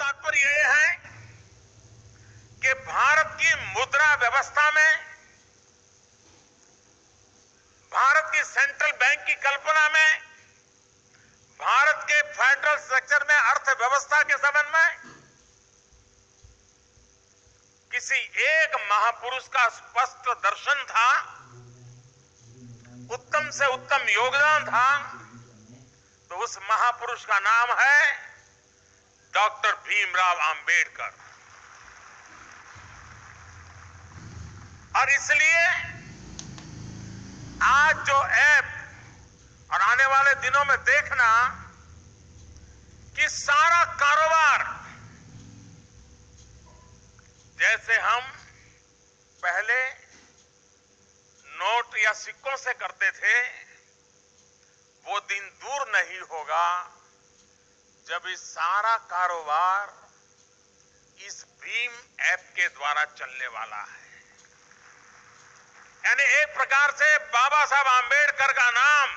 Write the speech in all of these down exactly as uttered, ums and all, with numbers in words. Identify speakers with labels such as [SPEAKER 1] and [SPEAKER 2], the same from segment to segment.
[SPEAKER 1] तात्पर्य यह है कि भारत की मुद्रा व्यवस्था में, भारत की सेंट्रल बैंक की कल्पना में, भारत के फेडरल स्ट्रक्चर में, अर्थव्यवस्था के संबंध में किसी एक महापुरुष का स्पष्ट दर्शन था, उत्तम से उत्तम योगदान था, तो उस महापुरुष का नाम है डॉक्टर भीमराव अंबेडकर। और इसलिए आज जो ऐप और आने वाले दिनों में देखना कि सारा कारोबार जैसे हम पहले नोट या सिक्कों से करते थे, वो दिन दूर नहीं होगा जब इस सारा कारोबार इस भीम ऐप के द्वारा चलने वाला है। यानी एक प्रकार से बाबा साहब आंबेडकर का नाम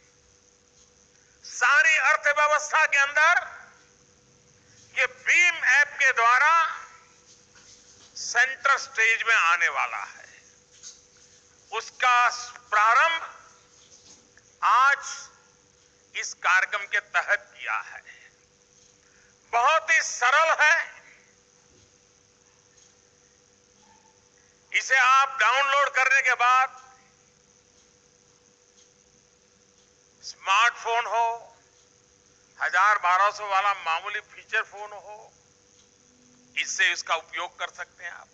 [SPEAKER 1] सारी अर्थव्यवस्था के अंदर ये भीम ऐप के द्वारा सेंटर स्टेज में आने वाला है। उसका प्रारंभ आज इस कार्यक्रम के तहत किया है। बहुत ही सरल है। इसे आप डाउनलोड करने के बाद स्मार्टफोन हो, हजार बारह सौ वाला मामूली फीचर फोन हो, इससे इसका उपयोग कर सकते हैं आप।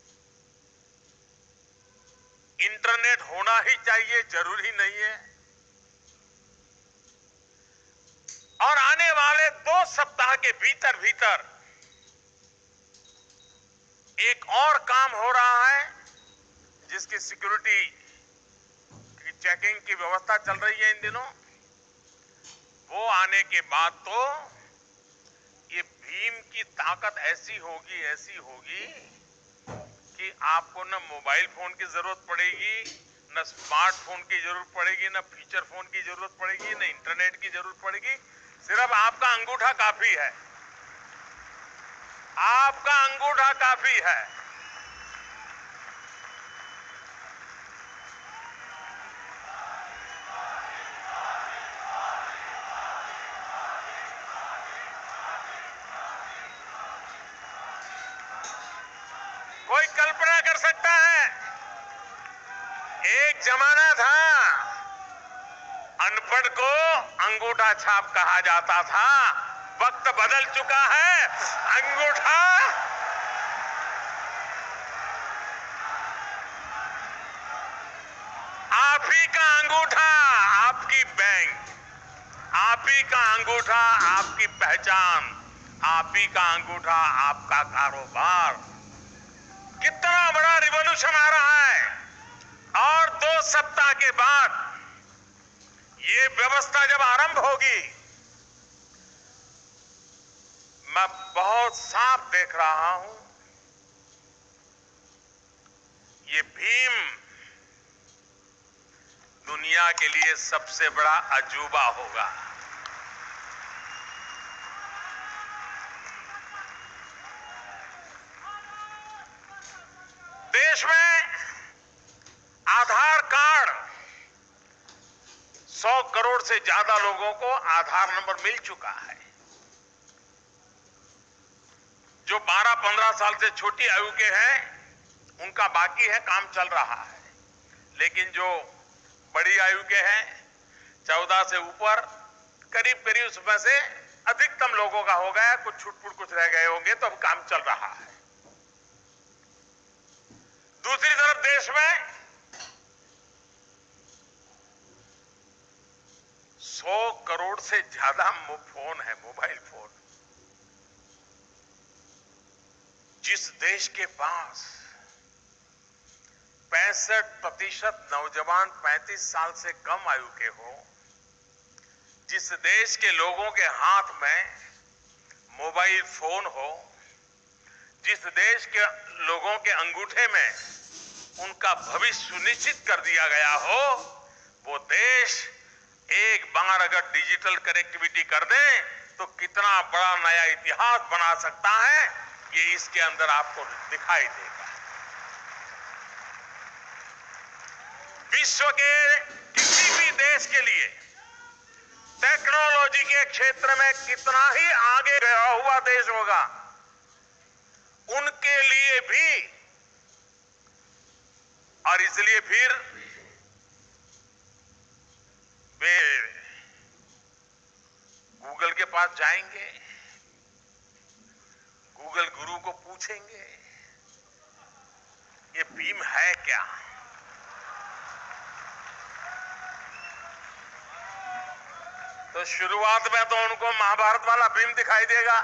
[SPEAKER 1] इंटरनेट होना ही चाहिए, जरूरी नहीं है। और आने वाले दो सप्ताह के भीतर भीतर एक और काम हो रहा है जिसकी सिक्योरिटी की चेकिंग की व्यवस्था चल रही है इन दिनों। वो आने के बाद तो ये भीम की ताकत ऐसी होगी ऐसी होगी कि आपको न मोबाइल फोन की जरूरत पड़ेगी, न स्मार्टफोन की जरूरत पड़ेगी, न फीचर फोन की जरूरत पड़ेगी, न इंटरनेट की जरूरत पड़ेगी। सिर्फ आपका अंगूठा काफी है। आपका अंगूठा काफी है। कोई कल्पना कर सकता है, एक जमाना था अनपढ़ को अंगूठा छाप कहा जाता था। वक्त बदल चुका है। अंगूठा आप ही का अंगूठा आपकी बैंक, आप ही का अंगूठा आपकी पहचान, आप ही का अंगूठा आपका कारोबार। कितना बड़ा रिवॉल्यूशन आ रहा है। और दो सप्ताह के बाद ये व्यवस्था जब आरंभ होगी, मैं बहुत साफ देख रहा हूं, ये भीम दुनिया के लिए सबसे बड़ा अजूबा होगा। देश में आधार कार्ड सौ करोड़ से ज्यादा लोगों को आधार नंबर मिल चुका है। जो बारह पंद्रह साल से छोटी आयु के हैं उनका बाकी है, काम चल रहा है। लेकिन जो बड़ी आयु के हैं, चौदह से ऊपर, करीब करीब उसमें से अधिकतम लोगों का हो गया। कुछ छूट-फूट कुछ रह गए होंगे, तो अब काम चल रहा है। दूसरी तरफ देश में सौ करोड़ से ज्यादा फोन है, मोबाइल फोन। जिस देश के पास पैंसठ प्रतिशत नौजवान पैंतीस साल से कम आयु के हो, जिस देश के लोगों के हाथ में मोबाइल फोन हो, जिस देश के लोगों के अंगूठे में उनका भविष्य सुनिश्चित कर दिया गया हो, वो देश एक बार अगर डिजिटल कनेक्टिविटी कर दे तो तो कितना बड़ा नया इतिहास बना सकता है, ये इसके अंदर आपको दिखाई देगा। विश्व के किसी भी देश के लिए टेक्नोलॉजी के क्षेत्र में कितना ही आगे गया हुआ देश होगा, उनके लिए भी, और इसलिए फिर वे गूगल के पास जाएंगे, गूगल गुरु को पूछेंगे ये भीम है क्या। तो शुरुआत में तो उनको महाभारत वाला भीम दिखाई देगा,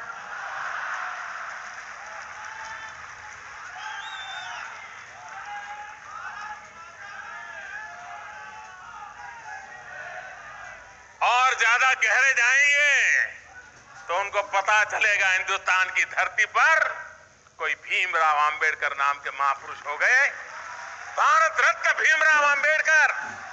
[SPEAKER 1] और ज्यादा गहरे जाएंगे तो उनको पता चलेगा हिंदुस्तान की धरती पर कोई भीमराव अंबेडकर नाम के महापुरुष हो गए। भारत रत्न भीमराव अंबेडकर।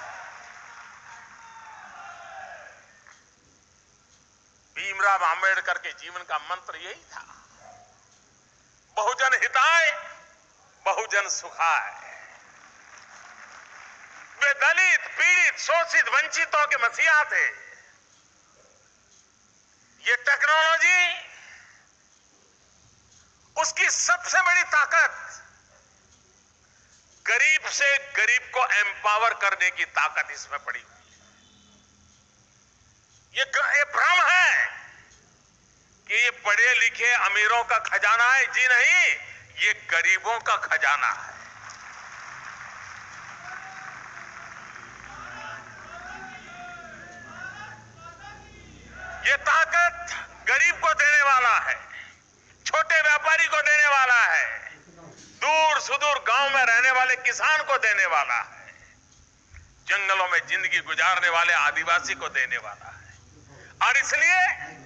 [SPEAKER 1] भीमराव अंबेडकर के जीवन का मंत्र यही था, बहुजन हिताय बहुजन सुखाय। वे दलित, पीड़ित, शोषित, वंचितों के मसीहा थे। ये टेक्नोलॉजी, उसकी सबसे बड़ी ताकत गरीब से गरीब को एम्पावर करने की ताकत इसमें पड़ी हुई है। ये, ये भ्रम है कि ये पढ़े लिखे अमीरों का खजाना है। जी नहीं, ये गरीबों का खजाना है। ये ताकत गरीब को देने वाला है, छोटे व्यापारी को देने वाला है, दूर सुदूर गांव में रहने वाले किसान को देने वाला है, जंगलों में जिंदगी गुजारने वाले आदिवासी को देने वाला है। और इसलिए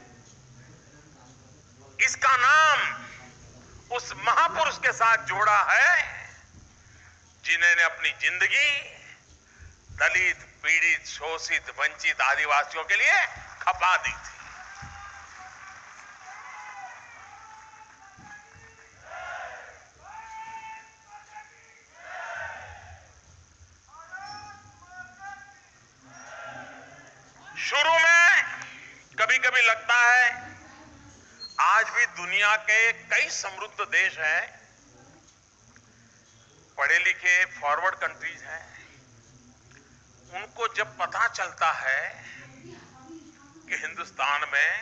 [SPEAKER 1] इसका नाम उस महापुरुष के साथ जोड़ा है जिन्होंने अपनी जिंदगी दलित, पीड़ित, शोषित, वंचित आदिवासियों के लिए खपा दी थी। शुरू में कभी कभी लगता है आज भी दुनिया के कई समृद्ध देश हैं, पढ़े लिखे फॉरवर्ड कंट्रीज हैं, उनको जब पता चलता है कि हिंदुस्तान में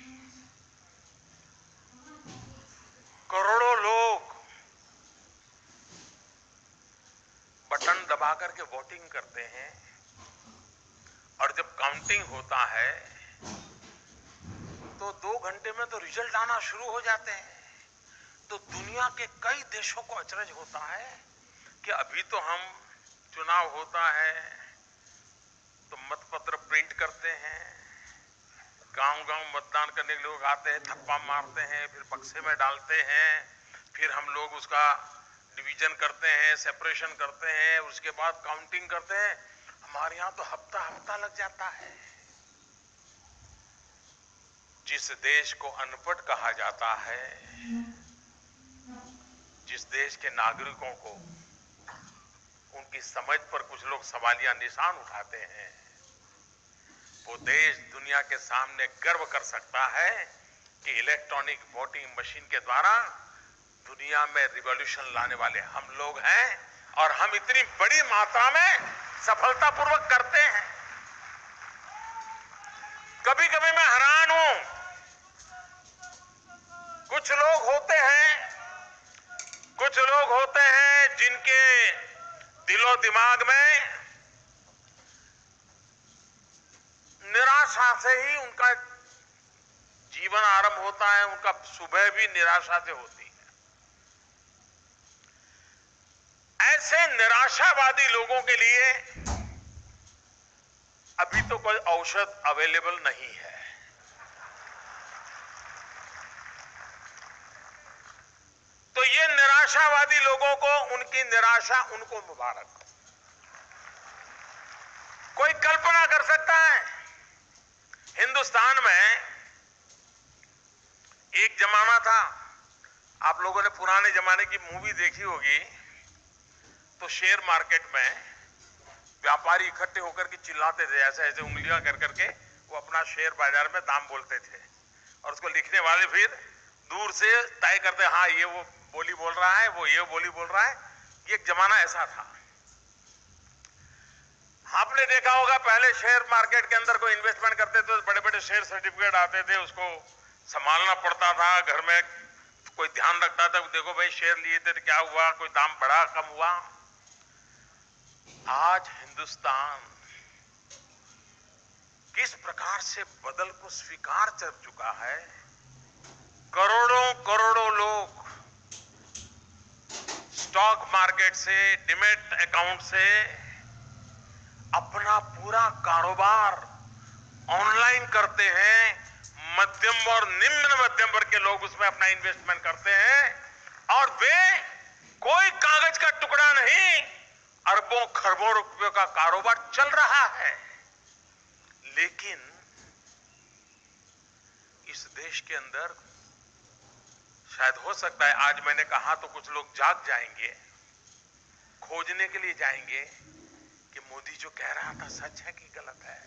[SPEAKER 1] करोड़ों लोग बटन दबा करके वोटिंग करते हैं और जब काउंटिंग होता है तो दो घंटे में तो रिजल्ट आना शुरू हो जाते हैं, तो दुनिया के कई देशों को अचरज होता है कि अभी तो हम चुनाव होता है तो मतपत्र प्रिंट करते हैं, गांव-गांव मतदान करने के लोग आते हैं, थप्पा मारते हैं, फिर बक्से में डालते हैं, फिर हम लोग उसका डिवीजन करते हैं, सेपरेशन करते हैं, उसके बाद काउंटिंग करते हैं। हमारे यहाँ तो हफ्ता हफ्ता लग जाता है। जिस देश को अनपढ़ कहा जाता है, जिस देश के नागरिकों को उनकी समझ पर कुछ लोग सवालिया निशान उठाते हैं, वो देश दुनिया के सामने गर्व कर सकता है कि इलेक्ट्रॉनिक वोटिंग मशीन के द्वारा दुनिया में रिवॉल्यूशन लाने वाले हम लोग हैं और हम इतनी बड़ी मात्रा में सफलतापूर्वक करते हैं। कभी कभी मैं हैरान हूं, कुछ लोग होते हैं कुछ लोग होते हैं जिनके दिलो दिमाग में निराशा से ही उनका जीवन आरंभ होता है, उनका सुबह भी निराशा से होती है। ऐसे निराशावादी लोगों के लिए अभी तो कोई औषध अवेलेबल नहीं है। तो ये निराशावादी लोगों को, उनकी निराशा उनको मुबारक। कोई कल्पना कर सकता है हिंदुस्तान में एक जमाना था, आप लोगों ने पुराने जमाने की मूवी देखी होगी, तो शेयर मार्केट में व्यापारी इकट्ठे होकर के चिल्लाते थे, ऐसे ऐसे उंगलियां कर करके वो अपना शेयर बाजार में दाम बोलते थे, और उसको लिखने वाले फिर दूर से तय करते, हाँ ये वो बोली बोल रहा है, वो ये बोली बोल रहा है। ये एक जमाना ऐसा था। आपने देखा होगा पहले शेयर मार्केट के अंदर कोई इन्वेस्टमेंट करते थे तो बड़े बड़े शेयर सर्टिफिकेट आते थे, उसको संभालना पड़ता था, घर में कोई ध्यान रखता था, देखो भाई शेयर लिए थे तो क्या हुआ, कोई दाम बढ़ा कम हुआ। आज हिंदुस्तान किस प्रकार से बदल को स्वीकार कर चुका है। करोड़ों करोड़ों लोग स्टॉक मार्केट से, डीमैट अकाउंट से अपना पूरा कारोबार ऑनलाइन करते हैं। मध्यम और निम्न मध्यम वर्ग के लोग उसमें अपना इन्वेस्टमेंट करते हैं, और वे कोई कागज का टुकड़ा नहीं, अरबों खरबों रुपयों का कारोबार चल रहा है। लेकिन इस देश के अंदर शायद हो सकता है, आज मैंने कहा तो कुछ लोग जाग जाएंगे, खोजने के लिए जाएंगे कि मोदी जो कह रहा था सच है कि गलत है।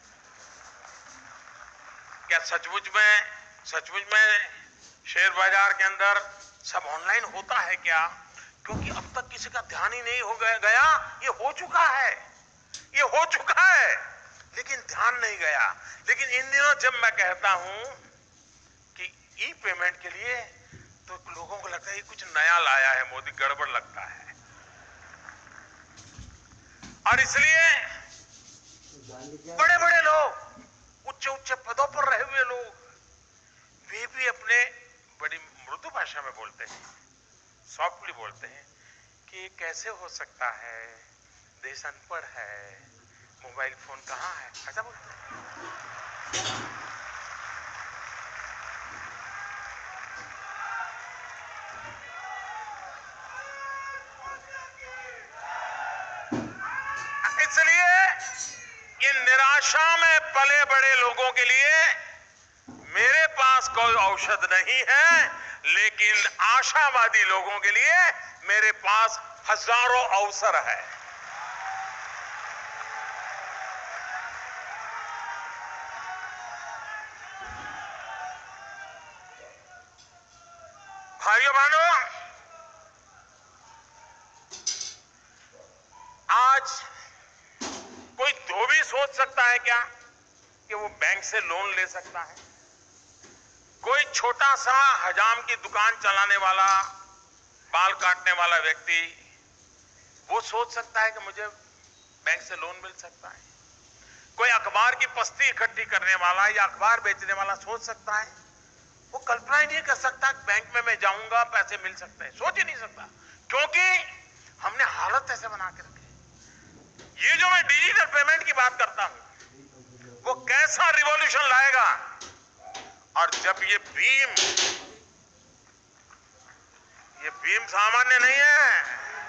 [SPEAKER 1] क्या सचमुच में सचमुच में शेयर बाजार के अंदर सब ऑनलाइन होता है क्या? क्योंकि अब तक किसी का ध्यान ही नहीं हो गया। ये हो चुका है, ये हो चुका है, लेकिन ध्यान नहीं गया। लेकिन इन दिनों जब मैं कहता हूं कि ई पेमेंट के लिए, तो लोगों को लगता है ये कुछ नया लाया है मोदी, गड़बड़ लगता है। और इसलिए बड़े बड़े लोग, उच्च उच्च पदों पर रहे हुए लोग, वे भी अपने बड़ी मृदु भाषा में बोलते हैं, सॉफ्टली बोलते हैं कि ये कैसे हो सकता है, देश अनपढ़ है, मोबाइल फोन कहां है, ऐसा बोलते हैं। इसलिए ये निराशा में पले बड़े लोगों के लिए मेरे पास कोई औषध नहीं है, लेकिन आशावादी लोगों के लिए मेरे पास हजारों अवसर है। भाइयों बहनों, आज कोई तो भी सोच सकता है क्या कि वो बैंक से लोन ले सकता है? कोई छोटा सा हजाम की दुकान चलाने वाला, बाल काटने वाला व्यक्ति, वो सोच सकता है कि मुझे बैंक से लोन मिल सकता है? कोई अखबार की पस्ती इकट्ठी करने वाला या अखबार बेचने वाला सोच सकता है? वो कल्पना ही नहीं कर सकता कि बैंक में मैं जाऊंगा पैसे मिल सकते हैं, सोच ही नहीं सकता, क्योंकि हमने हालत ऐसे बना के रखी। ये जो मैं डिजिटल पेमेंट की बात करता हूं, वो कैसा रिवॉल्यूशन लाएगा। और जब ये भीम, ये भीम सामान्य नहीं है,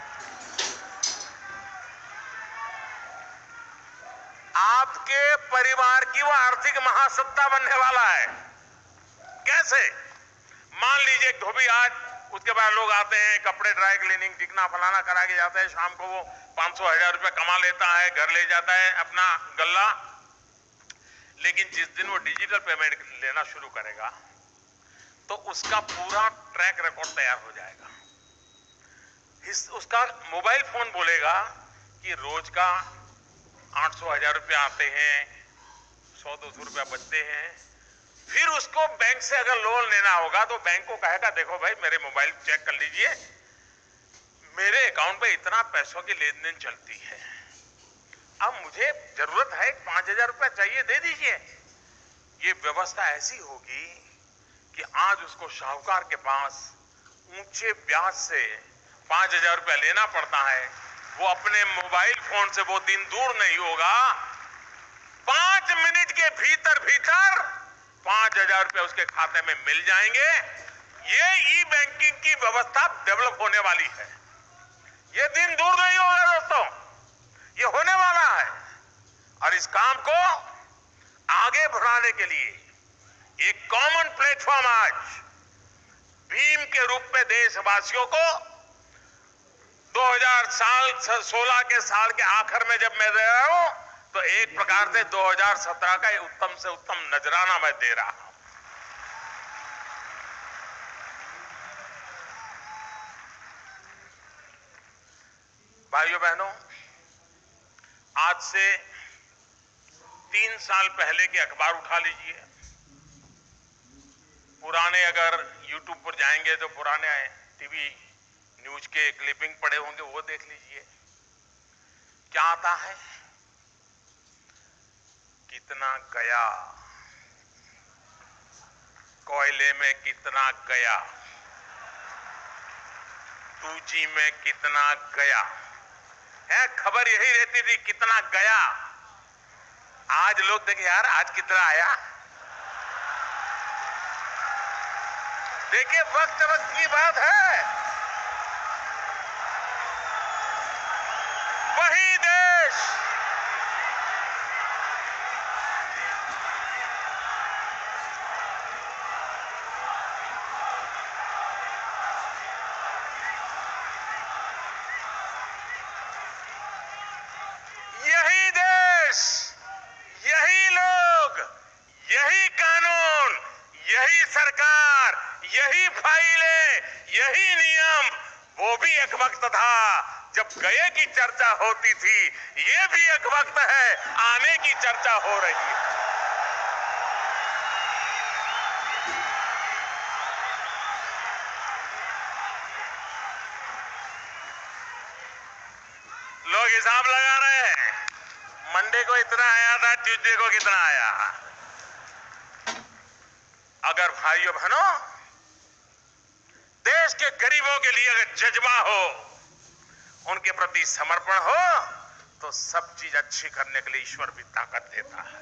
[SPEAKER 1] आपके परिवार की वो आर्थिक महासत्ता बनने वाला है। कैसे? मान लीजिए धोबी, आज उसके बाद लोग आते हैं, कपड़े ड्राई क्लीनिंग दिखना फलाना करा के जाते हैं, शाम को वो पांच सौ हजार रुपया कमा लेता है, घर ले जाता है अपना गल्ला। लेकिन जिस दिन वो डिजिटल पेमेंट लेना शुरू करेगा तो उसका पूरा ट्रैक रिकॉर्ड तैयार हो जाएगा। इस, उसका मोबाइल फोन बोलेगा कि रोज का आठ सौ हजार रुपया आते हैं, सौ दो सौ रुपया बचते हैं। फिर उसको बैंक से अगर लोन लेना होगा तो बैंक को कहेगा, देखो भाई मेरे मोबाइल चेक कर लीजिए, मेरे अकाउंट में इतना पैसों की लेन देन चलती है, अब मुझे जरूरत है पांच हजार रुपया चाहिए, दे दीजिए। ये व्यवस्था ऐसी होगी कि आज उसको शाहूकार के पास ऊंचे ब्याज से पांच हजार रुपया लेना पड़ता है, वो अपने मोबाइल फोन से वो दिन दूर नहीं होगा, पांच मिनट के भीतर भीतर पांच हजार रुपया उसके खाते में मिल जाएंगे। ये ई बैंकिंग की व्यवस्था डेवलप होने वाली है, ये दिन दूर नहीं होगा दोस्तों, ये होने वाला है। और इस काम को आगे बढ़ाने के लिए एक कॉमन प्लेटफॉर्म आज भीम के रूप में देशवासियों को दो हज़ार सोलह के साल के आखिर में जब मैं दे रहा हूं तो एक प्रकार से दो हज़ार सत्रह का उत्तम से उत्तम नजराना मैं दे रहा हूं। भाइयों बहनों, आज से तीन साल पहले के अखबार उठा लीजिए। पुराने अगर यूट्यूब पर जाएंगे तो पुराने टीवी न्यूज के क्लिपिंग पड़े होंगे, वो देख लीजिए। क्या आता है? कितना गया, कोयले में कितना गया, टू जी में कितना गया है। खबर यही रहती थी कितना गया। आज लोग देखें यार आज कितना आया। देखिए वक्त वक्त की बात है। वही देश यही देश, यही लोग, यही कानून, यही सरकार, यही फाइलें, यही नियम, वो भी एक वक्त था जब गए की चर्चा होती थी। ये भी एक वक्त है आने की चर्चा हो रही है। लोग हिसाब लगा रहे हैं, मंडे को इतना आया था, ट्यूसडे को कितना आया। अगर भाइयों बहनों देश के गरीबों के लिए अगर जज्बा हो, उनके प्रति समर्पण हो, तो सब चीज अच्छी करने के लिए ईश्वर भी ताकत देता है।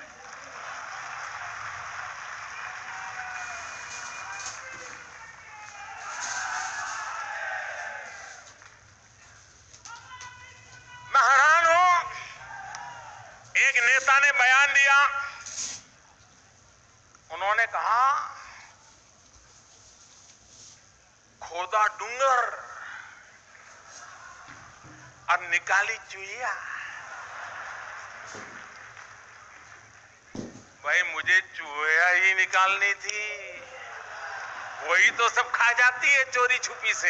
[SPEAKER 1] मैं हैरान हूं, एक नेता ने बयान दिया, उन्होंने कहा खोदा डूंगर और निकाली चुईया। भाई मुझे चूहिया ही निकालनी थी, वही तो सब खा जाती है चोरी छुपी से।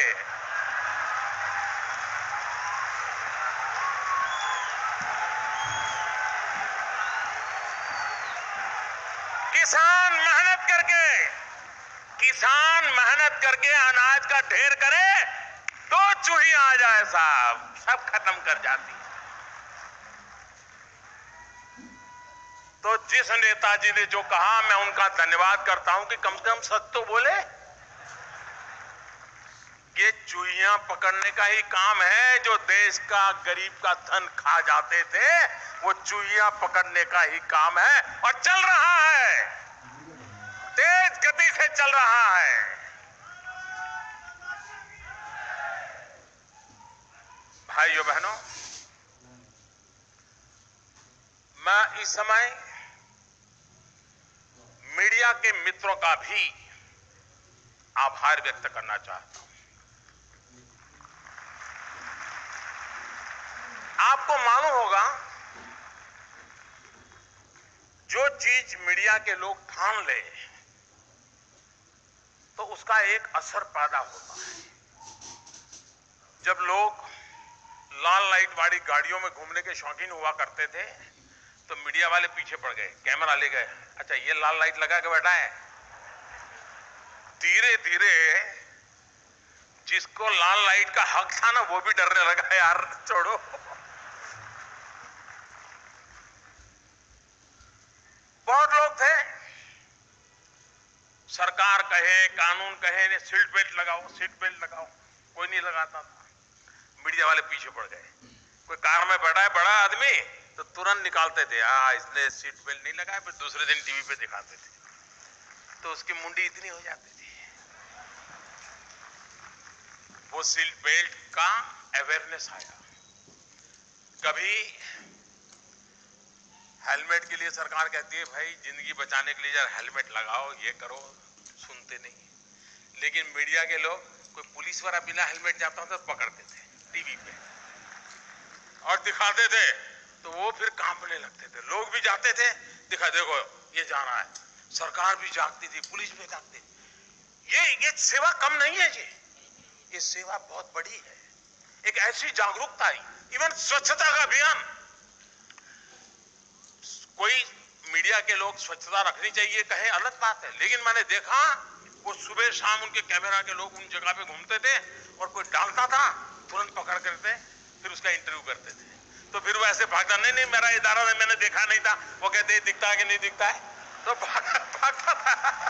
[SPEAKER 1] किसान मेहनत करके किसान मेहनत करके अनाज का ढेर करे तो चूही आ जाए साहब, सब खत्म कर जाती। तो जिस नेताजी ने जो कहा, मैं उनका धन्यवाद करता हूं कि कम से कम सच तो बोले। ये चूहियां पकड़ने का ही काम है। जो देश का गरीब का धन खा जाते थे, वो चूहियां पकड़ने का ही काम है, और चल रहा है, तेज गति से चल रहा है। भाइयों बहनों, मैं इस समय मीडिया के मित्रों का भी आभार व्यक्त करना चाहता हूं। आपको मालूम होगा, जो चीज मीडिया के लोग ठान ले तो उसका एक असर पैदा होता है। जब लोग लाल लाइट वाली गाड़ियों में घूमने के शौकीन हुआ करते थे तो मीडिया वाले पीछे पड़ गए, कैमरा ले गए, अच्छा ये लाल लाइट लगा के बैठा है। धीरे धीरे जिसको लाल लाइट का हक था ना, वो भी डरने लगा, यार छोड़ो। बहुत लोग थे, सरकार कहे, कानून कहे, सीट बेल्ट लगाओ, सीट बेल्ट लगाओ, कोई नहीं लगाता था। मीडिया वाले पीछे पड़ गए। कोई कार में बैठा है बड़ा आदमी तो तुरंत निकालते थे, हाँ इसने सीट बेल्ट नहीं लगाया, फिर दूसरे दिन टीवी पे दिखाते थे, तो उसकी मुंडी इतनी हो जाती थी। वो सीट बेल्ट का अवेयरनेस आया। कभी हेलमेट के लिए सरकार कहती है भाई जिंदगी बचाने के लिए यार हेलमेट लगाओ, ये करो, सुनते नहीं। लेकिन मीडिया के लोग, कोई पुलिस वाला बिना हेलमेट जाता था तो पकड़ते थे टीवी पे और दिखाते थे, तो वो फिर कांपने लगते थे। लोग भी जाते थे, दिखा देखो ये जा रहा है। सरकार भी जागती थी, पुलिस भी जागती। ये ये सेवा कम नहीं है जी, ये सेवा बहुत बड़ी है। एक ऐसी जागरूकता आई, इवन स्वच्छता का अभियान। कोई मीडिया के लोग स्वच्छता रखनी चाहिए कहे, अलग बात है, लेकिन मैंने देखा वो सुबह शाम उनके कैमरा के लोग उन जगह पे घूमते थे और कोई डालता था तुरंत पकड़ करते, फिर उसका इंटरव्यू करते थे। तो फिर वो ऐसे भागता, नहीं नहीं मेरा इदारा नहीं, मैंने देखा नहीं था। वो कहते दिखता है कि नहीं दिखता है, तो भागता भागता था।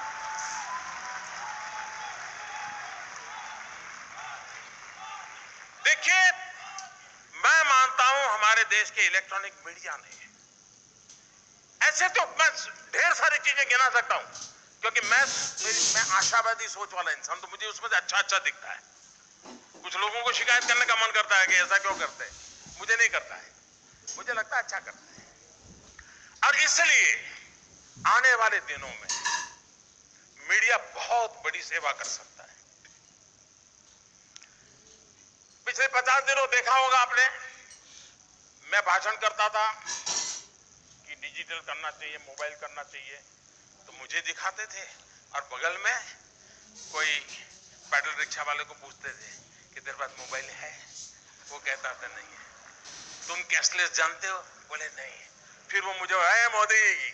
[SPEAKER 1] देखिए, मैं मानता हूं हमारे देश के इलेक्ट्रॉनिक मीडिया ने, ऐसे तो मैं ढेर सारी चीजें गिना सकता हूं, क्योंकि मैं मेरी मैं आशावादी सोच वाला इंसान, तो मुझे उसमें से अच्छा अच्छा दिखता है। कुछ लोगों को शिकायत करने का मन करता है कि ऐसा क्यों करते हैं, मुझे नहीं करता है, मुझे लगता है अच्छा करता है। और इसलिए आने वाले दिनों में मीडिया बहुत बड़ी सेवा कर सकता है। पिछले पचास दिनों देखा होगा आपने, मैं भाषण करता था कि डिजिटल करना चाहिए, मोबाइल करना चाहिए, तो मुझे दिखाते थे और बगल में कोई पैडल रिक्शा वाले को पूछते थे कि तेरे पास मोबाइल है? वो कहता था नहीं है। तुम कैशलेस जानते हो? बोले नहीं। फिर वो मुझे, है मोदी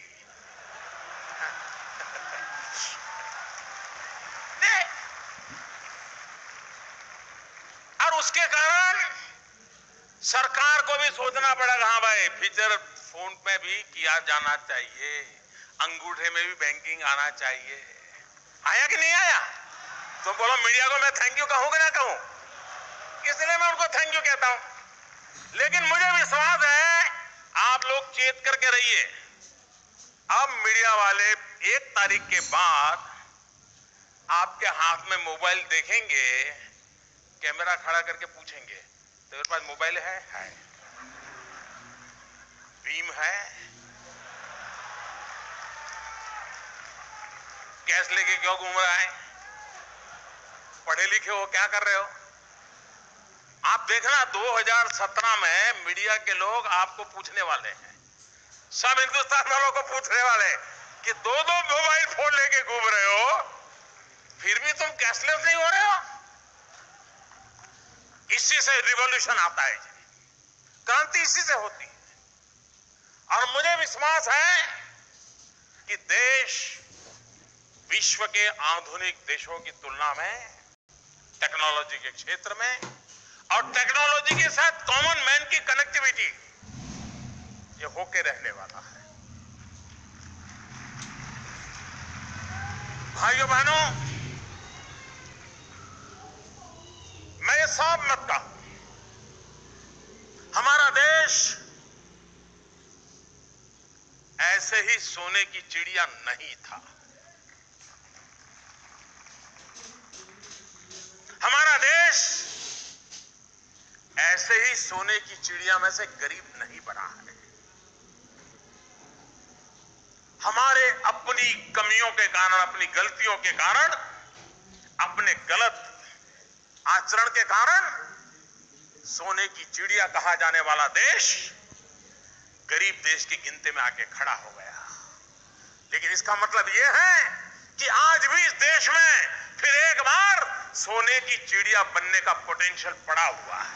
[SPEAKER 1] और उसके कारण सरकार को भी सोचना पड़ेगा, हाँ भाई फीचर फोन पे भी किया जाना चाहिए, अंगूठे में भी बैंकिंग आना चाहिए। आया कि नहीं आया? तो बोलो मीडिया को मैं थैंक यू कहूं कि ना कहूं? इसलिए मैं उनको थैंक यू कहता हूं। लेकिन मुझे विश्वास है आप लोग चेत करके रहिए। अब मीडिया वाले एक तारीख के बाद आपके हाथ में मोबाइल देखेंगे, कैमरा खड़ा करके पूछेंगे तेरे पास मोबाइल है? है। भीम है? कैश लेके क्यों घूम रहा है? पढ़े लिखे हो, क्या कर रहे हो? आप देखना दो हज़ार सत्रह में मीडिया के लोग आपको पूछने वाले हैं, सब हिंदुस्तान वालों को पूछने वाले कि दो दो मोबाइल फोन लेके घूम रहे हो, फिर भी तुम कैशलेस नहीं हो रहे हो। इसी से रिवॉल्यूशन आता है, क्रांति इसी से होती है। और मुझे विश्वास है कि देश विश्व के आधुनिक देशों की तुलना में टेक्नोलॉजी के क्षेत्र में और टेक्नोलॉजी के साथ कॉमन मैन की कनेक्टिविटी, ये होके रहने वाला है। भाइयों बहनों, मैं ये साफ मत कहूं, हमारा देश ऐसे ही सोने की चिड़िया नहीं था। हमारा देश ऐसे ही सोने की चिड़िया में से गरीब नहीं बना है। हमारे अपनी कमियों के कारण, अपनी गलतियों के कारण, अपने गलत आचरण के कारण सोने की चिड़िया कहा जाने वाला देश गरीब देश की गिनती में आके खड़ा हो गया। लेकिन इसका मतलब यह है कि आज भी इस देश में फिर एक बार सोने की चिड़िया बनने का पोटेंशियल पड़ा हुआ है।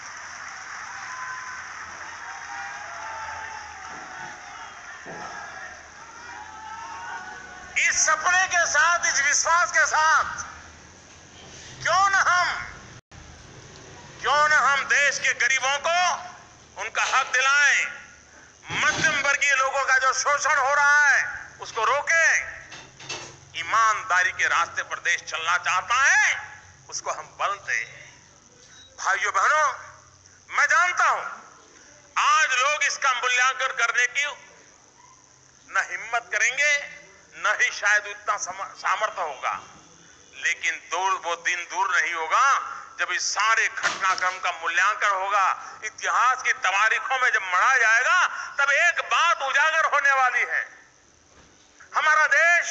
[SPEAKER 1] इस सपने के साथ, इस विश्वास के साथ क्यों न हम क्यों न हम देश के गरीबों को उनका हक दिलाएं, मध्यम वर्गीय लोगों का जो शोषण हो रहा है उसको रोकें, ईमानदारी के रास्ते पर देश चलना चाहता है उसको हम बल दें। भाइयों बहनों, मैं जानता हूं आज लोग इसका मूल्यांकन करने की न हिम्मत करेंगे, न ही शायद उतना सामर्थ्य होगा, लेकिन दूर वो दिन दूर नहीं होगा जब इस सारे घटनाक्रम का मूल्यांकन होगा, इतिहास की तवारीखों में जब मढ़ा जाएगा, तब एक बात उजागर होने वाली है। हमारा देश,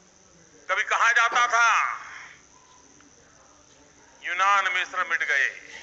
[SPEAKER 1] कभी कहा जाता था यूनान मिस्र मिट गए,